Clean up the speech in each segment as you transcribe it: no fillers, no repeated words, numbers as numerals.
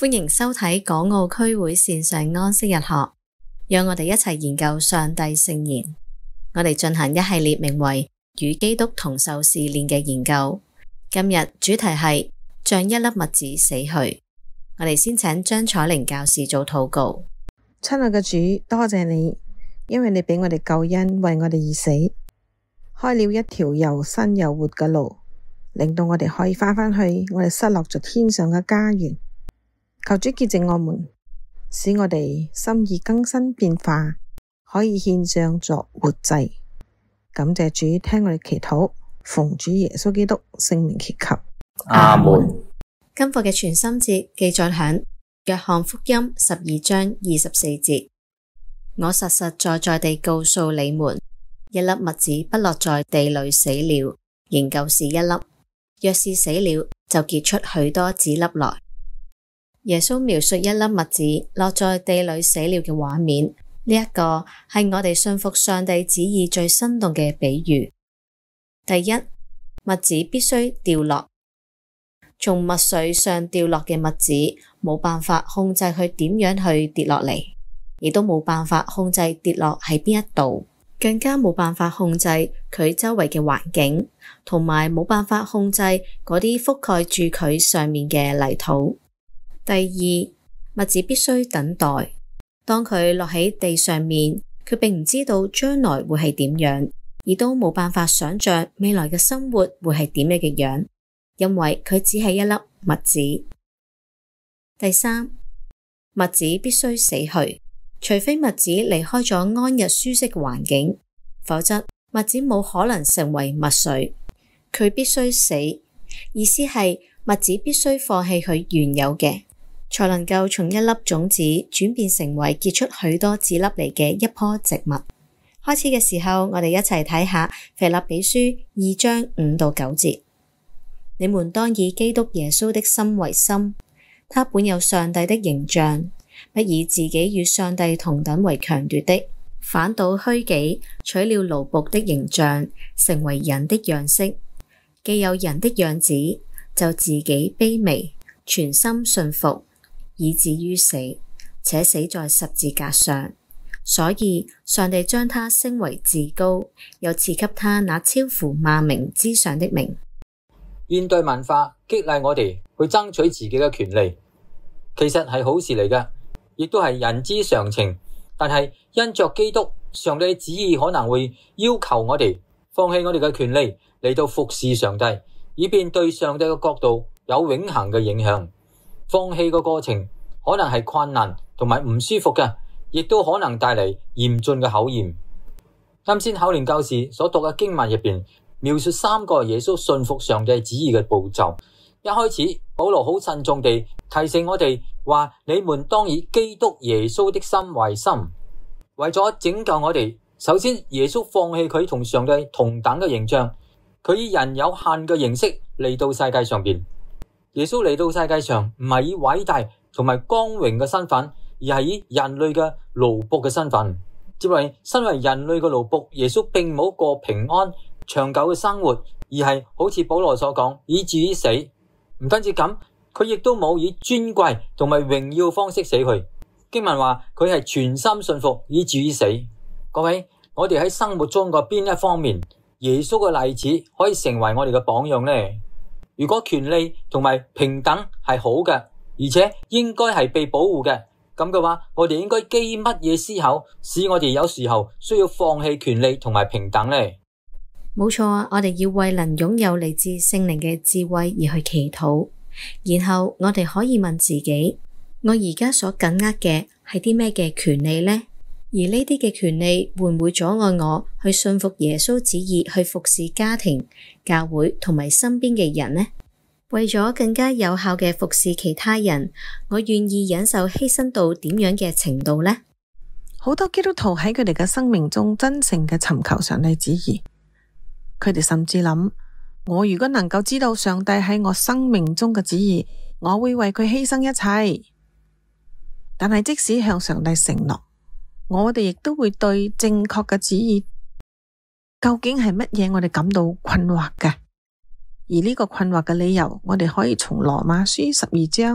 歡迎收睇港澳區會線上安息日學，讓我哋一齊研究上帝聖言。我哋進行一系列名為與基督同受試煉嘅研究。今日主題係像一粒麥子死去。我哋先請張彩玲教士做禱告。 親愛嘅主，多謝你，因為你俾我哋救恩，為我哋而死，開了一條又新又活嘅路，令到我哋可以翻返去我哋失落咗天上嘅家園。求主潔淨我們，使我哋心意更新變化，可以獻上作活祭。感謝主，聽我哋祈禱，奉主耶穌基督聖名祈求。 阿門。 今課嘅全心節記載響約翰福音12章24節。我實實在在地告訴你們，一粒麥子不落在地裏死了，仍舊是一粒；若是死了，就結出許多子粒來。耶穌描述一粒麥子落在地裏死了嘅畫面，呢一個係我哋信服上帝旨意最生動嘅比喻。第一，麥子必須掉落，從麥穗上掉落嘅麥子冇辦法控制佢點樣去跌落嚟，亦都冇辦法控制跌落喺邊一度，更加冇辦法控制佢周圍嘅環境，同埋冇辦法控制嗰啲覆蓋住佢上面嘅泥土。第二，麥子必須等待。當佢落喺地上面，佢並唔知道將來會係點樣，亦都冇辦法想象未來嘅生活會係點樣嘅樣，因為佢只係一粒麥子。第三，麥子必須死去，除非麥子離開咗安逸舒適嘅環境，否則麥子冇可能成為麥穗。佢必須死，意思係麥子必須放棄佢原有嘅，才能夠從一粒種子轉變成為結出許多子粒嚟嘅一棵植物。開始嘅時候，我哋一齊睇下腓立比書2章5到9節。你們當以基督耶穌的心為心，他本有上帝的形象，不以自己與上帝同等為強奪的，反倒虛己，取了奴僕的形象，成為人的樣式。既有人的樣子，就自己卑微，全心順服，以至於死，且死在十字架上。所以上帝將他升為至高，又賜給他那超乎萬名之上的名。 現代文化激勵我哋去爭取自己嘅權利，其實係好事嚟嘅，亦都係人之常情。但係因着基督，上帝旨意可能會要求我哋放棄我哋嘅權利嚟到服侍上帝，以便對上帝嘅國度有永恆嘅影響。放棄嘅過程可能係困難同埋唔舒服嘅，亦都可能帶嚟嚴峻嘅考驗。啱先考練教士所讀嘅經文入邊，描述3個耶穌信服上帝旨意嘅步驟。一開始，保羅好慎重地提醒我哋話：你們當以基督耶穌的心為心。為咗拯救我哋，首先耶穌放棄佢同上帝同等嘅形象，佢以人有限嘅形式嚟到世界上邊。耶穌嚟到世界上唔係以偉大同埋光榮嘅身份，而係以人類嘅奴僕嘅身份。接嚟，身為人類嘅奴僕，耶穌並冇過平安長久嘅生活，而係好似保羅所講，以至於死。唔單止咁，佢亦都冇以尊貴同埋榮耀方式死去。經文話佢係全心信服，以至於死。各位，我哋喺生活中嘅邊一方面，耶穌嘅例子可以成為我哋嘅榜樣呢？如果權利同埋平等係好嘅，而且應該係被保護嘅，咁嘅話，我哋應該基於乜嘢思考，使我哋有時候需要放棄權利同埋平等呢？ 冇錯啊，我哋要為能擁有嚟自聖靈嘅智慧而去祈禱，然後我哋可以問自己：我而家所緊握嘅係啲咩嘅權利呢？而呢啲嘅權利會唔會阻礙我去信服耶穌旨意，去服侍家庭、教會同埋身邊嘅人呢？為咗更加有效嘅服侍其他人，我願意忍受犧牲到點樣嘅程度呢？ 好多基督徒喺佢哋嘅生命中真誠嘅尋求上帝旨意，佢哋甚至諗：我如果能夠知道上帝喺我生命中嘅旨意，我會為佢犧牲一切。但係即使向上帝承諾，我哋亦都會對正確嘅旨意究竟係乜嘢，我哋感到困惑嘅。而呢個困惑嘅理由，我哋可以從羅馬書12章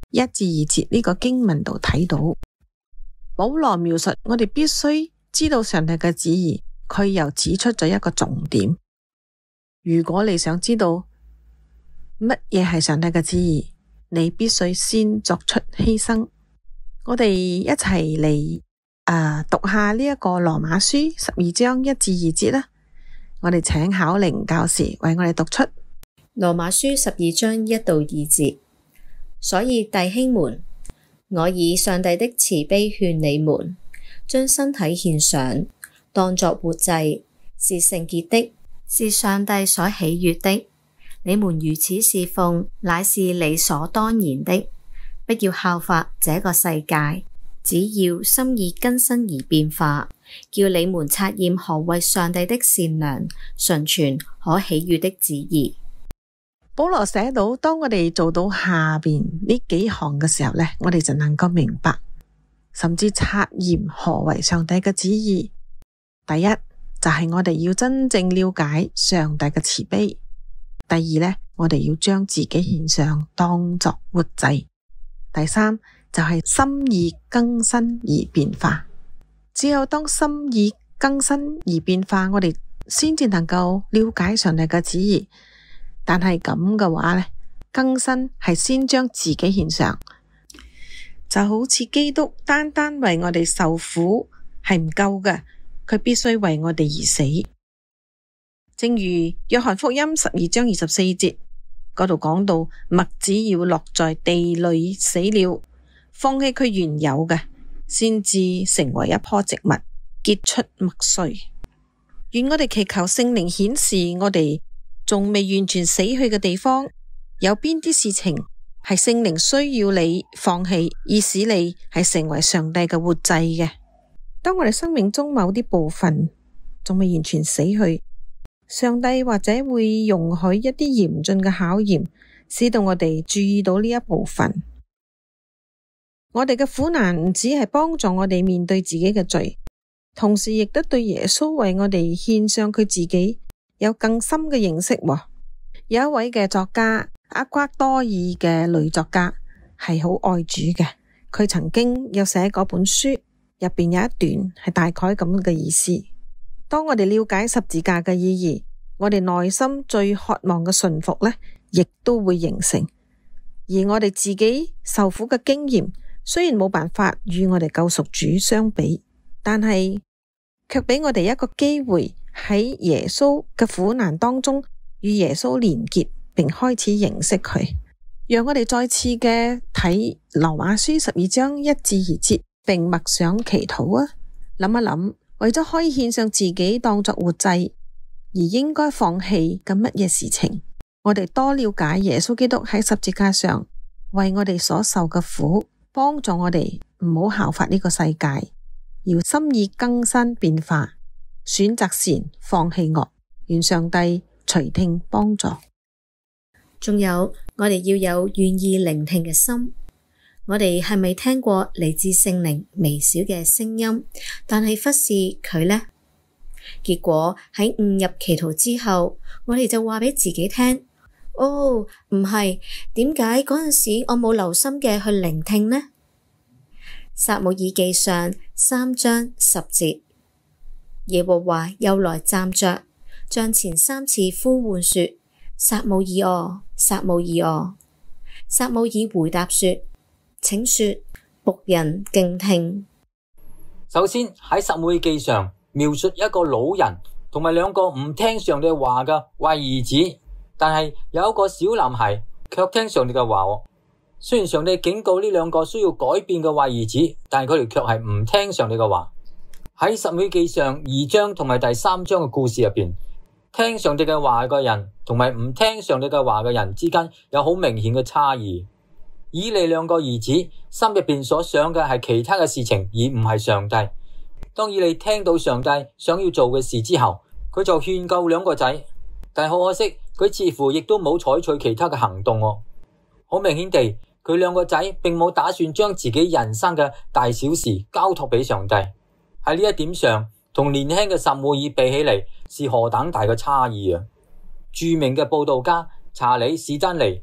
1至2節呢個經文度睇到，保羅描述我哋必須知道上帝嘅旨意，佢又指出咗一個重點。如果你想知道乜嘢係上帝嘅旨意，你必須先作出犧牲。我哋一齊嚟讀下呢一個羅馬書12章1至2節啦。我哋請巧玲教士為我哋讀出羅馬書12章1到2節。所以弟兄們，我以上帝的慈悲勸你們，將身體獻上，當作活祭，是聖潔的，是上帝所喜悅的。你們如此侍奉，乃是理所當然的。不要效法這個世界，只要心意更新而變化，叫你們察驗何為上帝的善良、純全、可喜悅的旨意。 保羅寫到，當我哋做到下邊呢幾項嘅時候呢，我哋就能夠明白，甚至察驗何為上帝嘅旨意。第一就係我哋要真正了解上帝嘅慈悲。第二呢，我哋要將自己獻上，當作活祭。第三就係心意更新而變化。只有當心意更新而變化，我哋先至能夠了解上帝嘅旨意。但係咁嘅話呢，更新係先將自己獻上，就好似基督單單為我哋受苦係唔夠嘅，佢必須為我哋而死。正如約翰福音12章24節嗰度講到，麥子要落在地裏死了，放棄佢原有嘅，先至成為一棵植物，結出麥穗。願我哋祈求聖靈顯示我哋仲未完全死去嘅地方，有邊啲事情係聖靈需要你放棄，以使你係成為上帝嘅活祭嘅。當我哋生命中某啲部分仲未完全死去，上帝或者會容許一啲嚴峻嘅考驗，使到我哋注意到呢一部分。我哋嘅苦難唔只係幫助我哋面對自己嘅罪，同時亦都對耶穌為我哋獻上佢自己有更深嘅認識。有一位嘅作家，厄瓜多爾嘅女作家，係好愛主嘅。佢曾經有寫嗰本書，入邊有一段係大概咁嘅意思。當我哋了解十字架嘅意義，我哋內心最渴望嘅順服呢，亦都會形成。而我哋自己受苦嘅經驗，雖然冇辦法與我哋救贖主相比，但係卻俾我哋一個機會，喺耶穌嘅苦難當中與耶穌連結，並開始認識佢。讓我哋再次嘅睇羅馬書12章1至2節，並默想祈禱啊！諗一諗，為咗可以獻上自己當作活祭，而應該放棄嘅乜嘢事情？我哋多了解耶穌基督喺十字架上為我哋所受嘅苦，幫助我哋唔好效法呢個世界，要心意更新變化，選擇善，放棄惡。願上帝垂聽幫助。 仲有，我哋要有願意聆聽嘅心。我哋係咪聽過嚟自聖靈微小嘅聲音，但係忽視佢呢？結果喺誤入歧途之後，我哋就話俾自己聽：哦，唔係，點解嗰陣時我冇留心嘅去聆聽呢？撒母耳記上3章10節，耶和華又來站着，像前3次呼喚說：撒母耳哦，撒母耳哦。撒母耳回答說：請說，僕人敬聽。 首先喺撒母耳記上描述一個老人同埋2個唔聽上帝話嘅壞兒子，但係有一個小男孩卻聽上帝嘅話。雖然上帝警告呢2個需要改變嘅壞兒子，但係佢哋卻係唔聽上帝嘅話。喺撒母耳記上2章同埋第3章嘅故事入邊，聽上帝嘅話嘅人同埋唔聽上帝嘅話嘅人之間有好明顯嘅差異。以利2個兒子心入邊所想嘅係其他嘅事情，而唔係上帝。當以利聽到上帝想要做嘅事之後，佢就勸救2個仔，但係好可惜，佢似乎亦都冇採取其他嘅行動。好明顯地，佢2個仔並冇打算將自己人生嘅大小事交託俾上帝。喺呢一點上，同年輕嘅撒母耳比起嚟，是何等大嘅差異啊！著名嘅佈道家查理士丹尼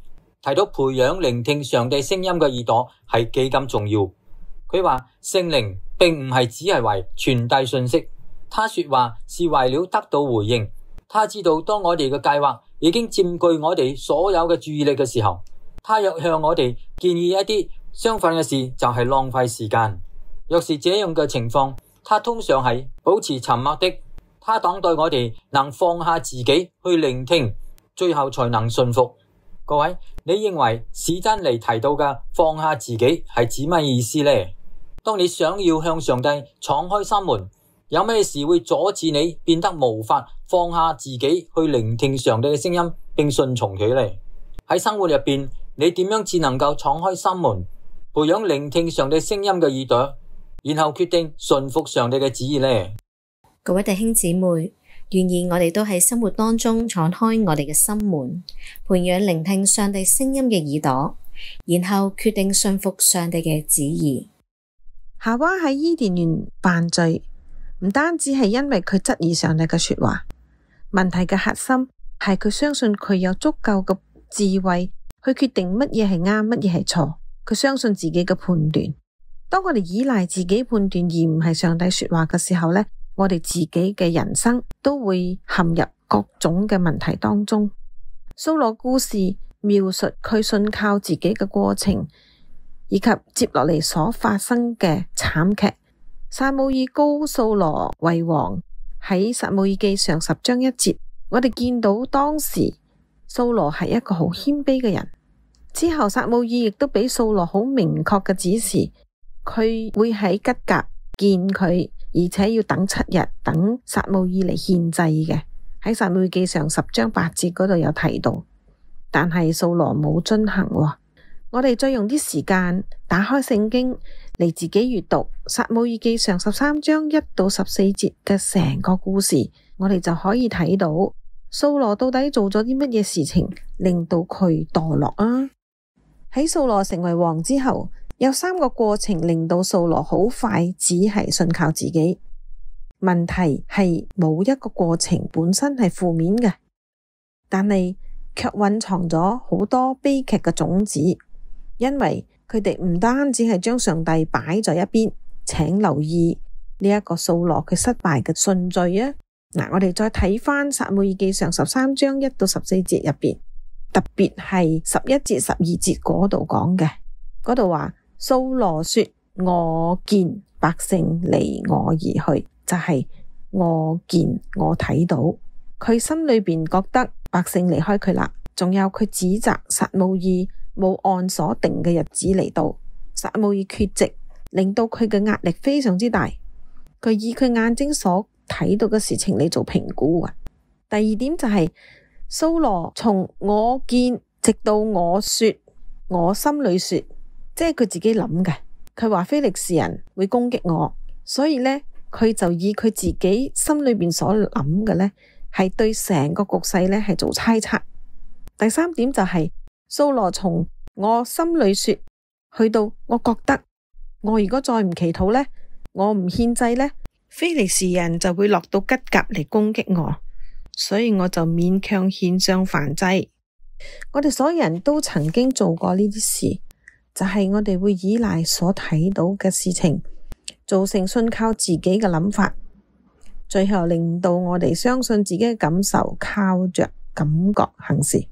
提到培養聆聽上帝聲音嘅耳朵係幾咁重要。佢話聖靈並唔係只係為傳遞信息，他說話是為了得到回應。他知道當我哋嘅計劃已經佔據我哋所有嘅注意力嘅時候，他若向我哋建議一啲相反嘅事，就係浪費時間。若是這樣嘅情況，他通常係保持沉默的。他等待我哋能放下自己去聆聽，最後才能信服。各位，你認為史丹尼提到嘅放下自己係指乜意思呢？當你想要向上帝敞開心門，有咩事會阻止你變得無法放下自己去聆聽上帝嘅聲音並順從佢呢？喺生活入邊，你點樣至能夠敞開心門，培養聆聽上帝聲音嘅耳朵，然後決定順服上帝嘅旨意呢？ 各位弟兄姊妹，願意我哋都喺生活當中敞開我哋嘅心門，培養聆聽上帝聲音嘅耳朵，然後決定信服上帝嘅旨意。 夏娃喺伊甸園犯罪，唔單止係因為佢質疑上帝嘅說話，問題嘅核心係佢相信佢有足夠嘅智慧去決定乜嘢係啱，乜嘢係錯。佢相信自己嘅判斷。當我哋依賴自己判斷而唔係上帝說話嘅時候呢，我哋自己嘅人生都會陷入各種嘅問題當中。掃羅故事描述佢信靠自己嘅過程，以及接落嚟所發生嘅慘劇。撒母耳膏掃羅為王，喺撒母耳記上10章1節，我哋見到當時掃羅係一個好謙卑嘅人。之後撒母耳亦都俾掃羅好明確嘅指示，佢會喺吉甲見佢，而且要等7日，等撒母耳嚟獻祭嘅。喺撒母耳記上10章8節嗰度有提到，但係掃羅冇遵行喎。我哋再用啲時間打開聖經嚟自己閱讀撒母耳記上13章1到14節嘅成個故事，我哋就可以睇到掃羅到底做咗啲乜嘢事情令到佢墮落啊。喺掃羅成為王之後，有3個過程令到掃羅好快只係信靠自己。問題係冇一個過程本身係負面嘅，但係卻蘊藏咗好多悲劇嘅種子。因為佢哋唔單止係將上帝擺在一邊，請留意呢一個掃羅佢失敗嘅順序啊！嗱，我哋再睇翻撒母耳記上13章1到14節入邊，特別係11節12節嗰度講嘅，嗰度話掃羅說：我見百姓離我而去，就係我見我睇到，佢心裏邊覺得百姓離開佢啦。仲有佢指責撒母耳冇按所定嘅日子嚟到，撒母耳缺席，令到佢嘅壓力非常之大。佢以佢眼睛所睇到嘅事情嚟做評估啊。第二點就係掃羅從我見直到我說，我心裏說，即係佢自己諗嘅。佢話非利士人會攻擊我，所以呢，佢就以佢自己心裏邊所諗嘅呢，係對成個局勢呢係做猜測。第三點就係掃羅從我心裏說去到我覺得我如果再唔祈禱呢，我唔獻祭呢，非利士人就會落到吉甲嚟攻擊我，所以我就勉強獻上燔祭。我哋所有人都曾經做過呢啲事，就係我哋會依賴所睇到嘅事情，造成信靠自己嘅諗法，最後令到我哋相信自己嘅感受，靠着感覺行事。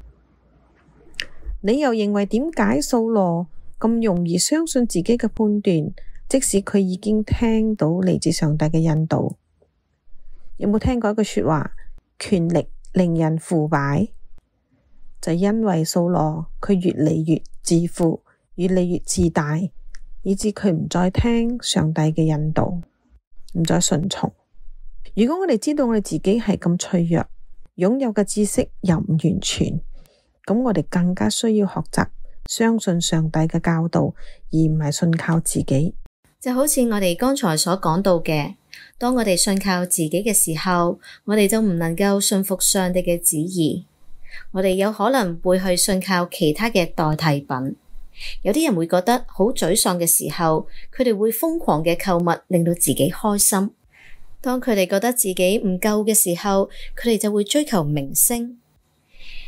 你又認為點解掃羅咁容易相信自己嘅判斷，即使佢已經聽到嚟自上帝嘅引導？有冇聽過一句說話？權力令人腐敗，就因為掃羅佢越嚟越自負，越嚟越自大，以致佢唔再聽上帝嘅引導，唔再順從。如果我哋知道我哋自己係咁脆弱，擁有嘅知識又唔完全，咁我哋更加需要學習相信上帝嘅教導，而唔係信靠自己。 就好似我哋剛才所講到嘅，當我哋信靠自己嘅時候，我哋就唔能夠信服上帝嘅旨意。我哋有可能會去信靠其他嘅代替品。有啲人會覺得好沮喪嘅時候，佢哋會瘋狂嘅購物，令到自己開心。當佢哋覺得自己唔夠嘅時候，佢哋就會追求明星。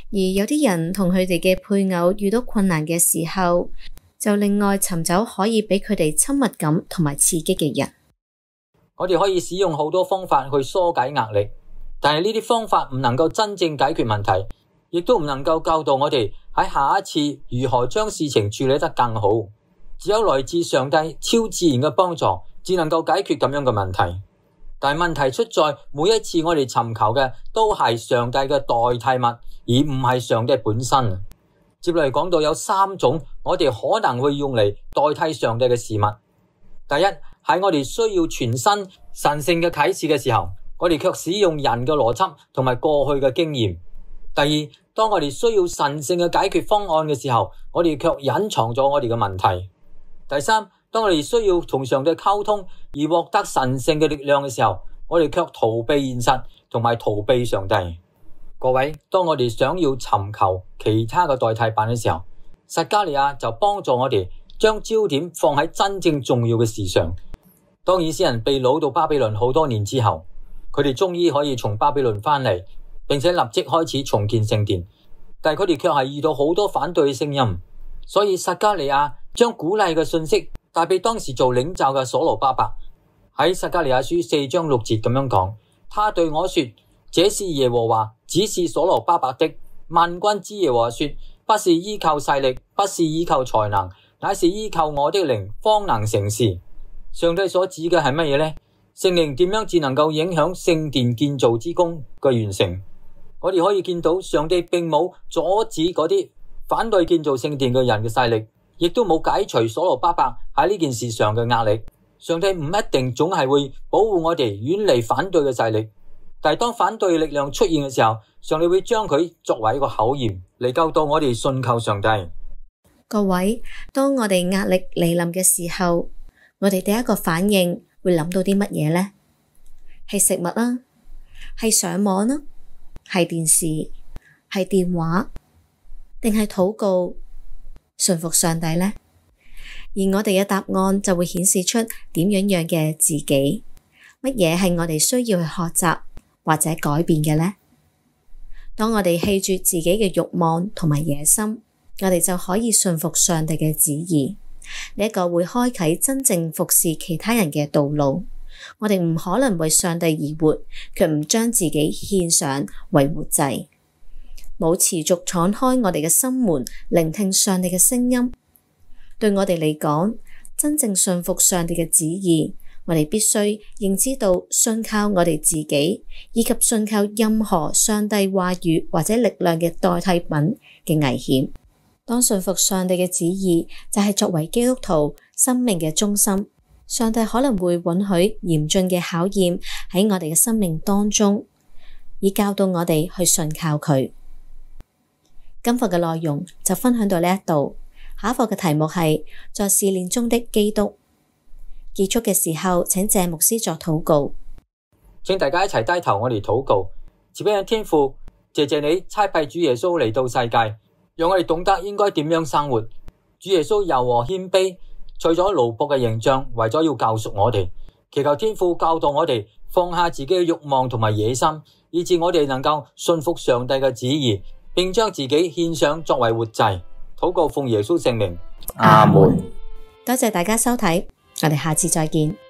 而有啲人同佢哋嘅配偶遇到困難嘅時候，就另外尋找可以俾佢哋親密感同埋刺激嘅人。 我哋可以使用好多方法去疏解壓力，但係呢啲方法唔能夠真正解決問題，亦都唔能夠教導我哋喺下一次如何將事情處理得更好。只有來自上帝超自然嘅幫助，只能夠解決咁樣嘅問題。但係問題出在每一次我哋尋求嘅都係上帝嘅代替物，而唔係上帝本身。接落嚟講到有3種我哋可能會用嚟代替上帝嘅事物。第一，喺我哋需要全新神聖嘅啟示嘅時候，我哋卻使用人嘅邏輯同埋過去嘅經驗。第二，當我哋需要神聖嘅解決方案嘅時候，我哋卻隱藏咗我哋嘅問題。第三，當我哋需要同上帝溝通而獲得神聖嘅力量嘅時候，我哋卻逃避現實同埋逃避上帝。各位，當我哋想要尋求其他嘅代替品嘅時候，撒迦利亞就幫助我哋將焦點放喺真正重要嘅事上。當以色列人被擄到巴比倫好多年之後，佢哋終於可以從巴比倫翻嚟，並且立即開始重建聖殿，但係佢哋卻係遇到好多反對嘅聲音。所以撒迦利亞將鼓勵嘅信息帶俾當時做領袖嘅所羅巴伯。喺撒迦利亞書4章6節咁樣講，他對我說：這是耶和華指示所羅巴伯的。萬軍之耶和華說：不是依靠勢力，不是依靠才能，乃是依靠我的靈，方能成事。上帝所指嘅係乜嘢呢？聖靈點樣至能夠影響聖殿建造之工嘅完成？我哋可以見到上帝並冇阻止嗰啲反對建造聖殿嘅人嘅勢力，亦都冇解除所羅巴伯喺呢件事上嘅壓力。上帝唔一定總係會保護我哋遠離反對嘅勢力，但係當反對嘅力量出現嘅時候，上帝會將佢作為一個考驗嚟教導我哋信靠上帝。 各位，當我哋壓力嚟臨嘅時候，我哋第一個反應會諗到啲乜嘢呢？係食物啊？係上網啊？係電視？係電話？定係禱告、順服上帝呢？而我哋嘅答案就會顯示出點樣嘅自己，乜嘢係我哋需要去學習或者改變嘅呢？當我哋棄絕自己嘅慾望同埋野心，我哋就可以順服上帝嘅旨意。呢一個會開啟真正服侍其他人嘅道路。我哋唔可能為上帝而活，卻唔將自己獻上為活祭，冇持續敞開我哋嘅心門，聆聽上帝嘅聲音。對我哋嚟講，真正信服上帝嘅旨意，我哋必須認知到信靠我哋自己，以及信靠任何上帝話語或者力量嘅代替品嘅危險。當信服上帝嘅旨意，就係作為基督徒生命嘅中心。上帝可能會允許嚴峻嘅考驗喺我哋嘅生命當中，以教導我哋去信靠佢。今課嘅內容就分享到呢一度，下一課嘅題目係在試煉中的基督。結束嘅時候，請謝牧師作禱告。 請大家一齊低頭，我哋禱告。慈悲嘅天父，謝謝你差派主耶穌嚟到世界，讓我哋懂得應該點樣生活。主耶穌柔和謙卑，取咗奴僕嘅形象，為咗要教贖我哋。祈求天父教導我哋放下自己嘅慾望同埋野心，以致我哋能夠信服上帝嘅旨意，並將自己獻上作為活祭。禱告奉耶穌聖名，阿門。 多謝大家收睇，我哋下次再見。